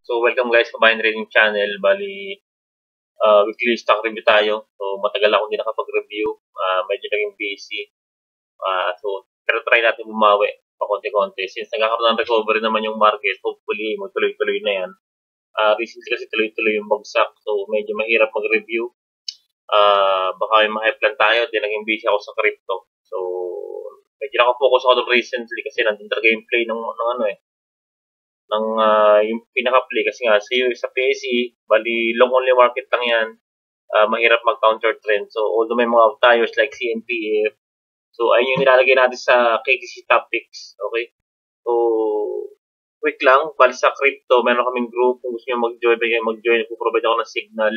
So, welcome guys, Kabayan Trading Channel. Bali, weekly stock review tayo. So, matagal ako hindi nakapag-review. Medyo naging busy. Pero try natin bumawi pa konti-konti. Since nagkakaroon ng recovery naman yung market, hopefully, magtuloy-tuloy na yan. Recently kasi tuloy-tuloy yung bagsak. So, medyo mahirap mag-review. Baka may ma-hype lang tayo. Di naging busy ako sa crypto. So, medyo nakafocus ako doon recently kasi nandun talaga yung play ng yung pinaka-play kasi nga sa PSE, bali long only market lang yan, mahirap mag-counter trend. So, although may mga outliers like CNPF, so ayun yung nilalagay natin sa KTC topics, okay? So, quick lang, bali sa crypto, meron kaming group, kung gusto nyo mag-join, provide ako ng signal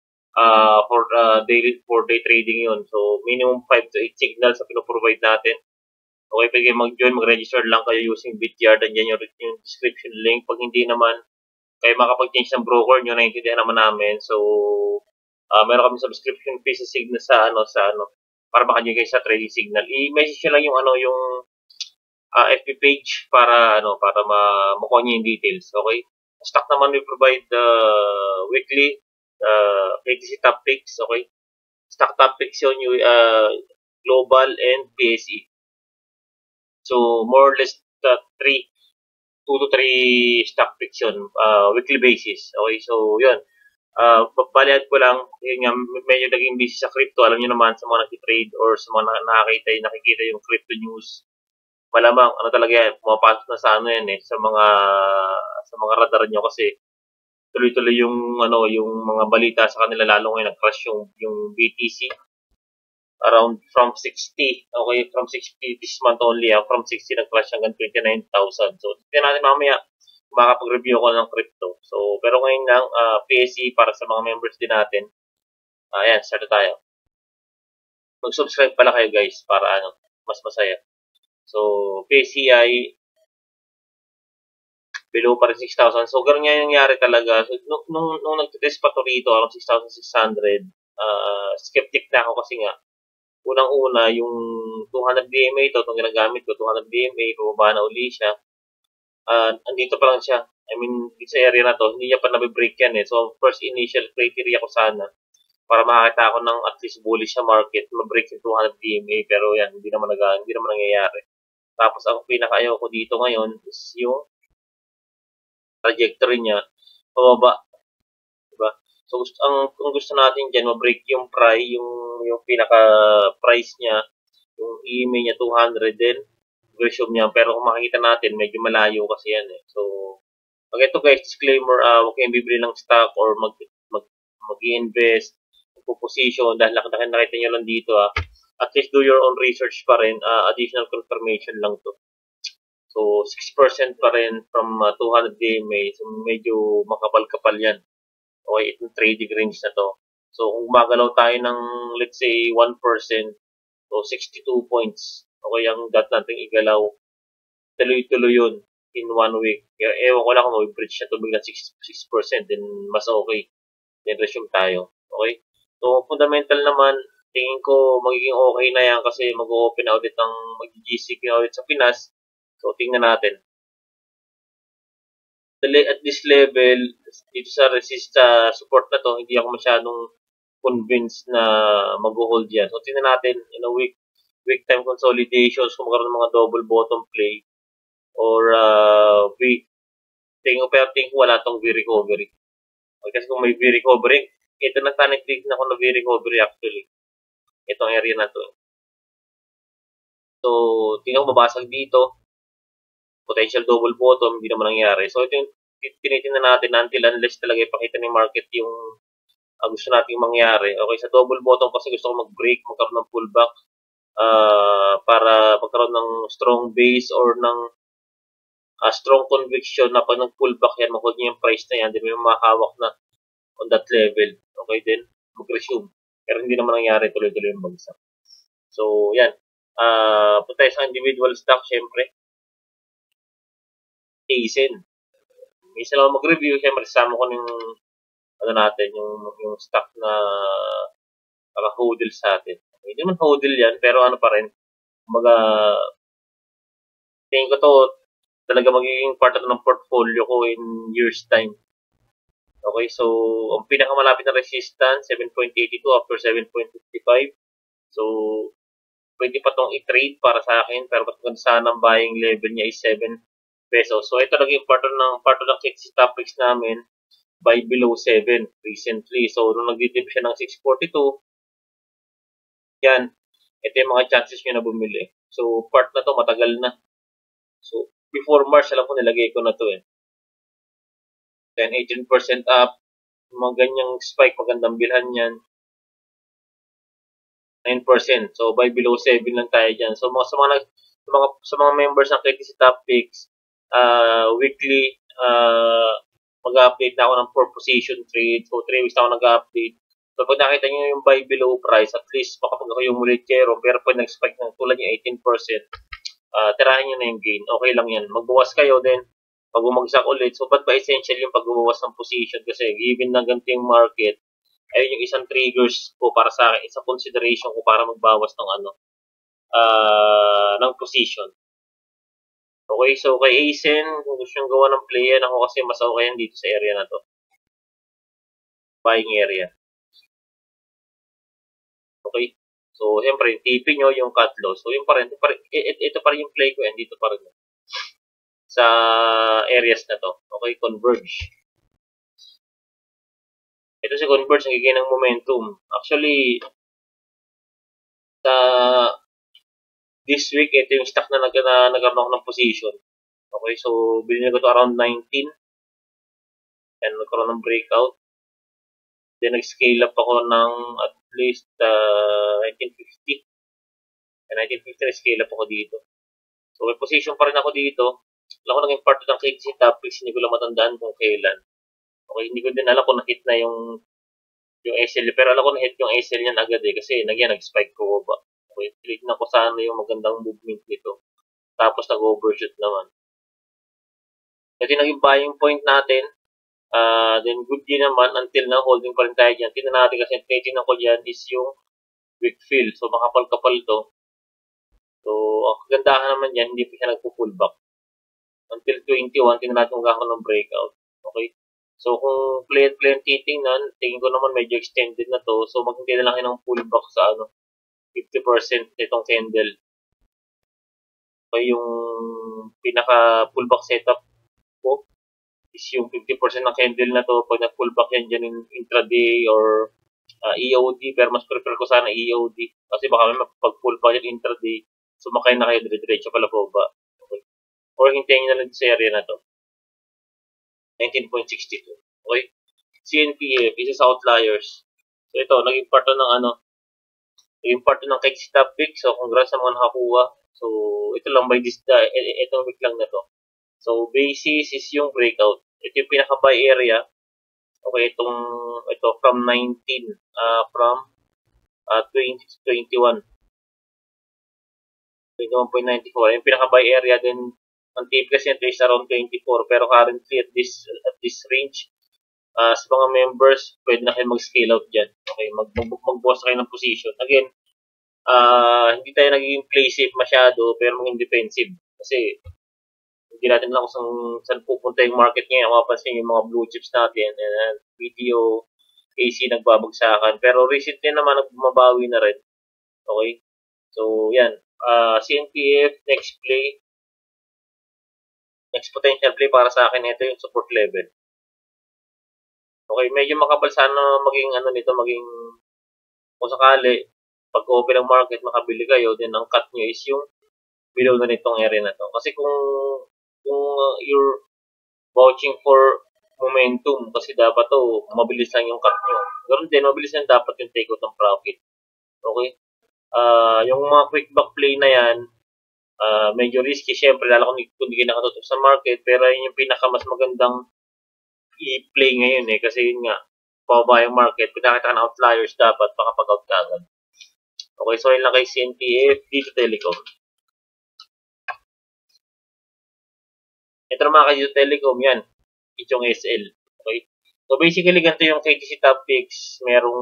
for day trading yun. So, minimum 5 to 8 signals sa pinoprovide natin. Okay, pwede kayo mag-join, mag-register lang kayo using BITYARD. Andiyan yung description link. Pag hindi naman, kayo makapag-change ng broker nyo, naiintindihan naman namin. So, meron kami subscription fee sa signal para maka-join kayo sa trading signal. I-message nyo lang yung FB page para makuha nyo yung details. Okay? Stock naman we provide weekly KTC topics. Okay? Stock topics yun yung global and PSE. So, more or less 2 to 3 stock picks yun, weekly basis. Okay, so yun. Baliad ko lang, yun nga, medyo naging busy sa crypto. Alam nyo naman, sa mga nag-trade or sa mga nakikita yung crypto news, malamang, talaga yan, pumapasok na sa sa mga radar nyo kasi tuloy-tuloy yung mga balita sa kanila, lalo ngayon nag-crash yung BTC. Around from 60, okay, from 60 this month only, from 60 nag-crash hanggang 29,000. So, tingnan natin mamaya, makakapag-review ako ng crypto. So, pero ngayon lang, PSE para sa mga members din natin. Ayan, start tayo. Mag-subscribe pala kayo guys, para mas masaya. So, PSE ay below pa rin 6,000. So, ganun nga yung nangyari talaga. So, nung nag-test pa to rito, around 6,600, skeptic na ako kasi nga, unang-una, yung 200 DMA ito, itong ginagamit ko, 200 DMA, bumaba na uli siya. Andito pa lang siya. I mean, sa area na to, hindi niya pa nabibreak yan eh. So, first initial criteria ko sana, para makakita ako ng at least bullish na market, mabreak yung 200 DMA, pero yan, hindi naman nangyayari. Tapos, ang pinaka-ayaw ko dito ngayon is yung trajectory niya, pababa. Diba? So, kung gusto natin dyan, ma-break yung pinaka-price niya, yung EMA niya 200 din, version niya. Pero kung makikita natin, medyo malayo kasi yan eh. So, ito guys, disclaimer, huwag kayong bibili ng stock or mag-i-invest, mag-position, dahil nakita nyo lang dito at least do your own research pa rin, additional confirmation lang to. So, 6% pa rin from 200 DMA, so medyo makapal-kapal yan. Okay, itong trading range na to. So, kung gumagalaw tayo ng, let's say, 1%, so 62 points, okay, ang dot natin igalaw, tuloy-tuloy yun in 1 week. Ewan ko lang kung mag-bridge na to bigla 6%, then mas okay. Then resume tayo. Okay? So, fundamental naman, tingin ko magiging okay na yan kasi mag-open na ulit mag-GCP na ulit sa Pinas. So, tingnan natin. At this level, dito sa support na to, hindi ako masyadong convinced na mag-hold yan. So, tingnan natin in a week time consolidations, kung magkaroon ng mga double bottom play or tingin ko wala tong V-recovery. Okay, kasi kung may V-recovery, ito na tanig-click na ako na V-recovery actually. Itong area na to. So, tingnan ko mabasag dito. Potential double bottom, hindi naman nangyari. So, ito yung tinitingnan natin unless talaga ipakita ni market yung gusto nating mangyari. Okay, sa double bottom kasi gusto ko mag-break, magkaroon ng pullback para magkaroon ng strong base or ng strong conviction na pag nag-pullback yan, mag-hold niya yung price na yan, then may mahawak na on that level. Okay, then mag-resume. Pero hindi naman nangyari, tuloy-tuloy yung bagsak. So, yan. Punta tayo sa individual stock, syempre. ACEN. Isa lang mag-review, syempre kasama ko yung yung stock na naka-hodl sa atin. Hindi naman hodl yan, pero pa rin, tingin ko to talaga magiging part ng portfolio ko in years time. Okay, so ang pinakamalapit na resistance 7.82 after 7.55. So pwede pa tong i-trade para sa akin, pero mas maganda sana ang buying level niya is 7 pesos. So ito naging part ng topics namin by below 7 recently. So nung nag-dip siya ng 642, yan, ito yung mga chances nyo na bumili. So part na to matagal na. So before March, alam ko nilagay ko na to eh. Then 18% up, mga ganyang spike, magandang bilhan yan. 9%. So by below 7 lang tayo diyan. So sa mga members ng KTC Topics, weekly mag-update na ako ng per position trade. So 3 weeks na ako nag-update. So pag nakita niyo yung buy below price, at least makapag ako yung mulit kero, pero pag nag-spike ng tulad yung 18%, tirahin niyo na yung gain. Okay lang yan. Magbawas kayo din pag bumagsak ulit. So ba't ba essential yung pagbawas ng position? Kasi given na ganito yung market, ayun yung isang triggers ko para sa akin, isang consideration ko para magbawas ng ng position. Okay, so kay ACEN, kung gusto nyo gawa ng play yan, ako kasi mas okay yan dito sa area na to. Buying area. Okay, so siyempre, TP nyo yung cut loss. So yung ito pa rin yung play ko yan, dito pa rin. Sa areas na to. Okay, converge. Ito si converge, nagiging ng momentum. Actually, this week, ito yung stock na nagkaroon ako ng position. Okay, so bilhin ko to around 19. And nagkaroon ng breakout. Then nag-scale up ako ng at least 1950. And 1950 na-scale up ako dito. So may position pa rin ako dito. Alam ko naging part ng KTC Topics, hindi ko lang matandaan kung kailan. Okay, hindi ko din alam kung na-hit na yung ACL. Pero alam ko na-hit yung ACL niyan agad eh. Kasi nag-spike ko ba. Okay, tignan ko sana yung magandang movement nito. Tapos nag-overshoot naman. Ito yung naging buying point natin. Then good din naman until na holding pa rin tayo dyan. Tignan natin kasi titignan ko dyan is yung weak fill. So makapal-kapal to. So ang kagandahan naman dyan, hindi pa siya nagpo-pullback. Until 21, tignan natin kung gano'n ng breakout. Okay? So kung play titingnan, tingin ko naman medyo extended na to. So maghintay na lang kayo ng pullback sa 50% nitong candle. So yung pinaka pullback setup ko is yung 50% ng candle na to. Pag nag-pullback yan dyan in intraday or EOD, pero mas prefer ko sana EOD kasi baka may pag-pullback yan intraday, sumakay na kayo dire-diretso pala po ba. Okay. Or hintayin nyo na lang sa area na to. 19.62. Okay. CNPF, isa sa outliers. So ito, naging part naging part ng KTC Topics. So congrats sa mga nakakuha. So ito lang by this itong week lang na to. So basis is yung breakout. Ito yung pinaka-buy area. Okay, ito from 19 from 20 to 21. 21.94. Yung pinaka-buy area din ang tip kasi ito is around 24, pero currently at this range, sa mga members, pwede na kayo mag-scale out dyan. Okay, mag-boss kayo ng position. Again, hindi tayo naging play safe masyado, pero maging defensive. Kasi, hindi natin alam kung saan pupunta yung market ngayon. Mapapansin yung mga blue chips natin, and BTO, AC nagbabagsakan. Pero recently naman, nagbumabawi na rin. Okay? So, yan. CNPF, next play. Next potential play para sa akin, ito yung support level. Okay, medyo makapal sana maging maging kung sakali, pag open ang market, makabili kayo, then ang cut nyo is yung below na nitong area na to. Kasi kung you're watching for momentum, kasi dapat to, mabilis lang yung cut nyo. Ganoon din, mabilis lang dapat yung take out ng profit. Okay? Yung mga quick back play na yan, medyo risky, syempre, lalo kung hindi kayo nakatutok sa market, pero yun yung pinaka mas magandang i-play ngayon eh, kasi yun nga, pababa yung market, pinakita ka ng outliers, dapat makapag-out ka agad. Okay, so yun lang kay CNPF, dito Telecom. Ito naman kay Telecom, yan, itong SL. Okay, so basically, ganito yung KTC Topics, merong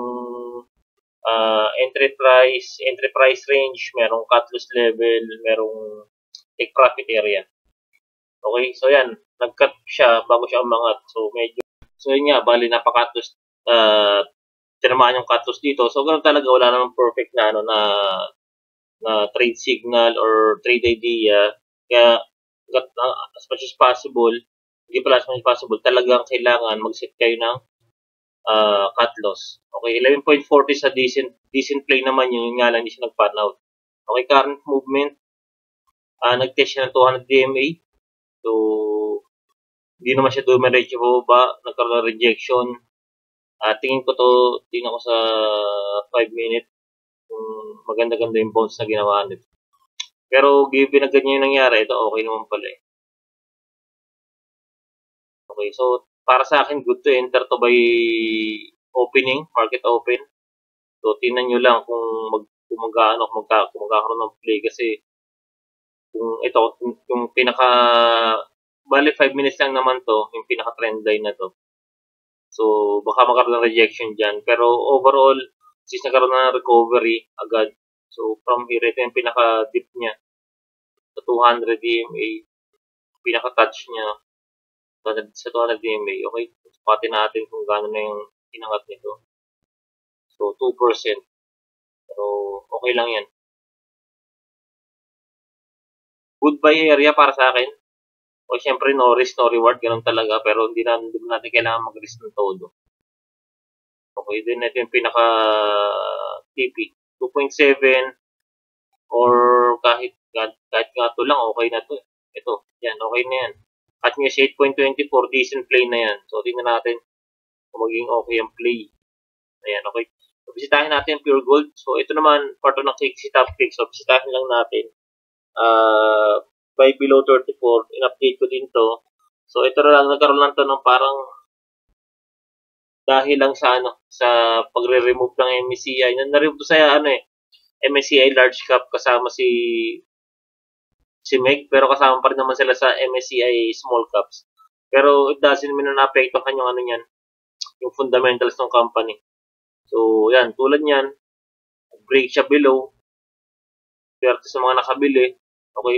entry price range, merong cut loss level, merong take profit area. Okay, so yan, nag-cut siya bago siya umangat. So medyo So yun nga, bali napaka-cut-loss, tinamaan yung cut-loss dito. So ganun talaga, wala namang perfect na ano na trade signal or trade idea. Kaya as much as possible, hindi pala as much as possible, talagang kailangan mag-set kayo ng cut loss. Okay, 11.40 sa decent play naman yun nga lang hindi siya nag-pan out. Okay, current movement, nag-test siya ng 200 DMA. So, hindi naman siya dumiretso baba, nagkaroon ng rejection. Tingin ko sa 5 minutes, maganda-ganda yung bounce na ginawa nito. Pero given na ganyan yung nangyari, ito okay naman pala eh. Okay, so para sa akin, good to enter to by opening, market open. So, tingnan nyo lang kung magkakaroon ng play kasi kung ito, yung bali 5 minutes lang naman to, yung pinaka-trend line na to. So, baka magkaroon ng rejection dyan. Pero overall, since nagkaroon na ng recovery agad, so from here, ito yung pinaka-dip niya sa 200 DMA, pinaka-touch niya sa 200 DMA. Okay, pati natin kung gaano na yung inangat nito. So, 2%. Pero, okay lang yan. Good buy area para sa akin. O, syempre, no risk, no reward. Ganun talaga. Pero, hindi natin kailangan mag-risk ng todo. Okay, then ito yung pinaka-TP. 2.7 or kahit nga ito lang, okay na to. Ito, yan, okay na yan. At nyo 8.24, decent play na yan. So, tingnan natin kung maging okay ang play. Ayan, okay. So, bisitahin natin pure gold. So, ito naman, part of ng KXC top pick. So, bisitahin lang natin. By below 34, in-update ko din to. So, ito na lang, nagkaroon lang to ng parang dahil lang sa pagre-remove ng MSCI. Na-remove to sa MSCI large cap kasama si MEG, pero kasama pa rin naman sila sa MSCI small caps. Pero it doesn't mean na naapektuhan yung yung fundamentals ng company. So, yan, tulad niyan, break siya below, pero sa mga nakabili, okay,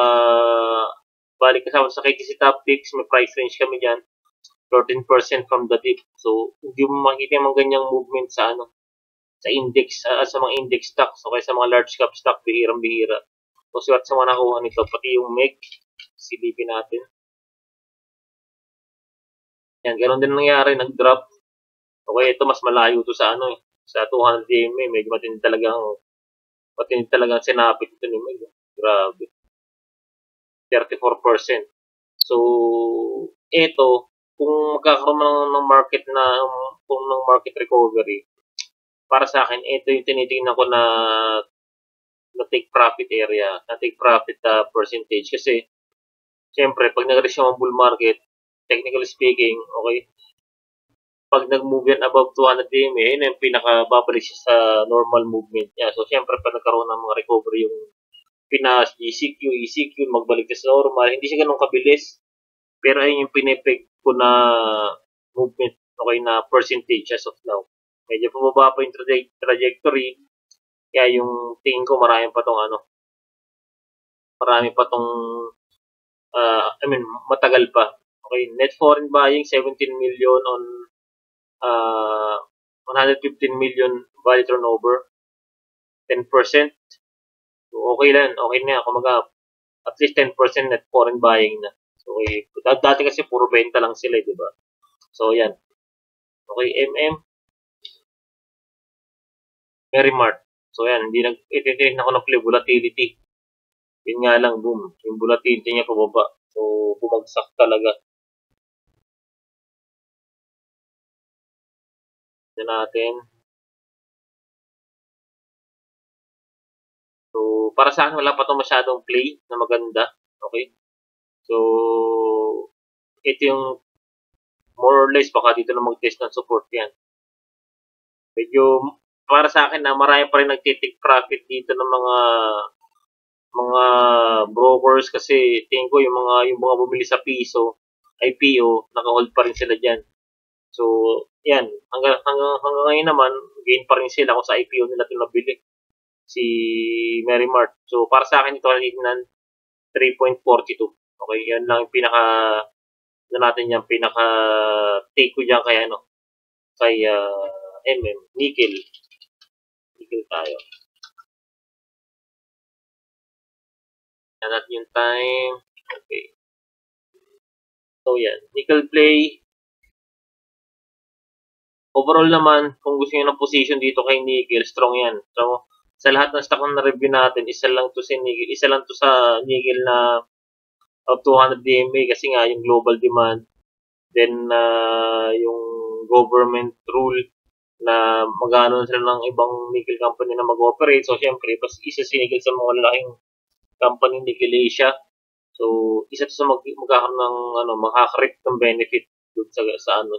balik kasama sa KTC top picks, may price range kami dyan, 13% from the dip. So, hindi mo makikita yung ganyang movement sa index, sa mga index stocks, okay, sa mga large cap stock, bihirang-bihira. So, suwat sa mga nakuha nito, pati yung MEG, silipin natin. Yan, ganoon din nangyari, nag-drop. Okay, ito mas malayo to sa sa 200 DMA, medyo matindi talagang sinapit ito ni MEG. Grabe. 34%. So, ito, kung magkakaroon ng market ng market recovery, para sa akin, ito yung tinitingnan ko na take profit area, na take profit percentage. Kasi, siyempre, pag nag-resume ang bull market, technically speaking, okay, pag nag-move yan above 200 DMA, yun yung pinaka-babalik siya sa normal movement niya. So, siyempre, pag nagkaroon ng mga recovery yung Pinas, GCQ, ECQ, magbalik sa normal, hindi siya ganun kabilis. Pero ayun yung pinipig ko na movement, okay, na percentage as of now. Medyo bumaba pa yung trajectory, kaya yung tingin ko marami pa tong matagal pa. Okay, net foreign buying 17 million on 115 million value turnover, 10%. So, okay lang, okay na yan. Kumaga, at least 10% net foreign buying na. So, okay. Dati kasi puro benta lang sila, di ba? So, yan. Okay, Merrimart. So, yan. Ititignan ako ng play volatility. Yun nga lang, boom. Yung volatility niya pababa. So, bumagsak talaga. Tignan natin. So, para sa akin, wala pa itong masyadong play na maganda. Okay? So, ito yung more or less, baka dito na mag-test ng support yan. Medyo, para sa akin, marami pa rin nagtitik profit dito ng mga brokers kasi tingin ko yung mga bumili sa piso, IPO, naka-hold pa rin sila dyan. So, yan. Hanggang ngayon naman, gain pa rin sila kung sa IPO nila ito nabili. Si Merrimart. So, para sa akin, ito natin 3.42. Okay, yan lang yung natin yung pinaka-take ko dyan kay, kay NIKL. NIKL tayo. Yan natin yung time. Okay. So, yan. NIKL play. Overall naman, kung gusto nyo ng position dito kay NIKL, strong yan. So, sa lahat ng stock na na-review natin, isa lang to sa NIKL na 200 DMA kasi nga yung global demand, then yung government rule na magano sila ng ibang nickel company na mag-operate. So, syempre, isa si nickel sa mga lalaking company nickel Asia. So, isa to sa magkakaroon ng makaka-reap ng benefit dun sa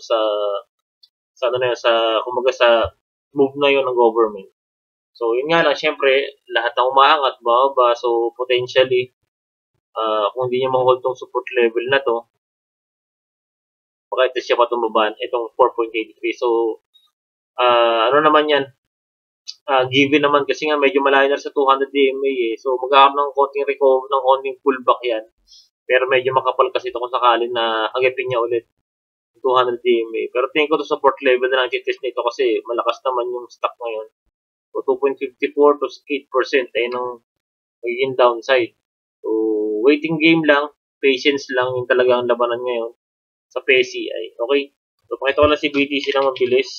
kumbaga sa move na yon ng government. So, yun nga lang, syempre, lahat ng umaangat, bababa. So, potentially, kung hindi nyo ma-hold tong support level na to, baka ito siya patumbaban, itong 4.83. So, ano naman yan, given naman kasi nga medyo malayo na sa 200 DMA eh. So, magkakaroon ng konting recover, ng konting pullback yan. Pero medyo makapal kasi ito kung sakali na hagipin niya ulit 200 DMA. Pero tingin ko to support level na lang test nito kasi malakas naman yung stock ngayon. So, 2.54 to 8% ay nang magiging downside. So, waiting game lang, patience lang yung talagang labanan ngayon sa PCI. Okay? So, pakita ko lang si BTC na mabilis.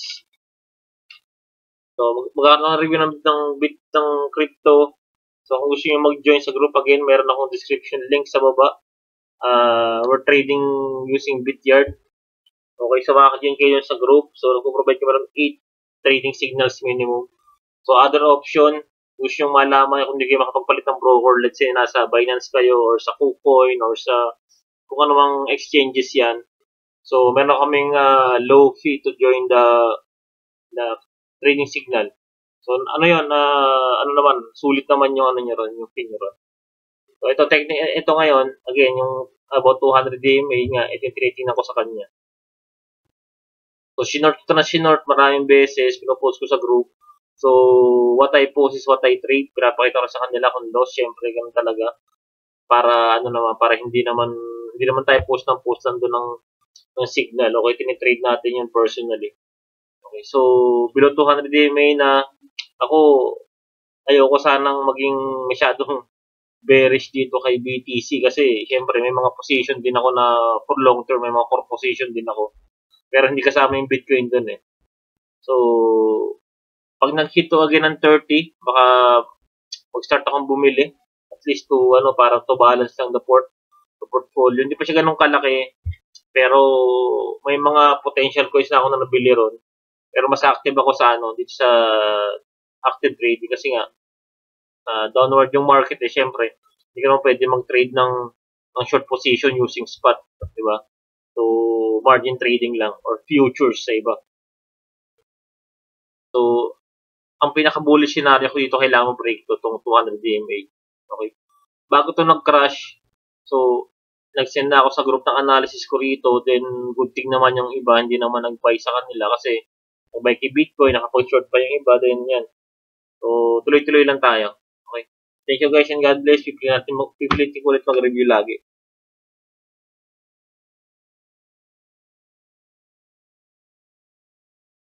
So, magkakaroon ng review ng crypto. So, kung gusto nyo mag-join sa group, again, meron akong description link sa baba. We're trading using BITYARD. Okay, so makaka-join kayo sa group. So, nagpo-provide ko meron 8 trading signals minimum. So, other option, gusto nyo malaman kung hindi kayo makapagpalit ng broker, let's say, nasa Binance kayo, or sa KuCoin, or sa kung anumang exchanges yan. So, meron kaming low fee to join the trading signal. So, ano yun, ano naman, sulit naman yung ano nyo ron, yung fee nyo ron. So, ito ngayon, again, yung about 200 DMA nga, ito yung tinitingnan ko sa kanya. So, sinort maraming beses, pinopost ko sa group. So, what I post is what I trade. Pinapakita ko sa kanila kung loss, syempre, ganun talaga. Para, para hindi naman tayo post doon ng signal. Okay, tinitrade natin yun personally. Okay, so, below 200 DMA na, ako, ayoko sanang maging masyadong bearish dito kay BTC kasi, syempre, may mga position din ako na for long term, may mga core position din ako. Pero hindi kasama yung Bitcoin dun eh. So, pag nag-hit to again ng 30, baka mag-start akong bumili. At least to, para to balance lang the portfolio. Hindi pa siya ganun kalaki. Pero, may mga potential coins na ako na nabili ron. Pero mas active ako sa dito sa active trading kasi nga, downward yung market eh, syempre. Hindi ka naman pwede mag-trade ng short position using spot. Diba? So, margin trading lang or futures sa iba. So, ang pinaka-bullish scenario ko dito, kailangan break to itong 200 DMA. Okay. Bago to nag-crash, so, nag-send na ako sa group ng analysis ko rito, then good thing naman yung iba, hindi naman nag-buy sa kanila kasi nag-buy kay Bitcoin, nakapag-short pa yung iba, then yan. So, tuloy-tuloy lang tayo. Okay. Thank you guys and God bless. Pipilitin ko ulit mag-review lagi.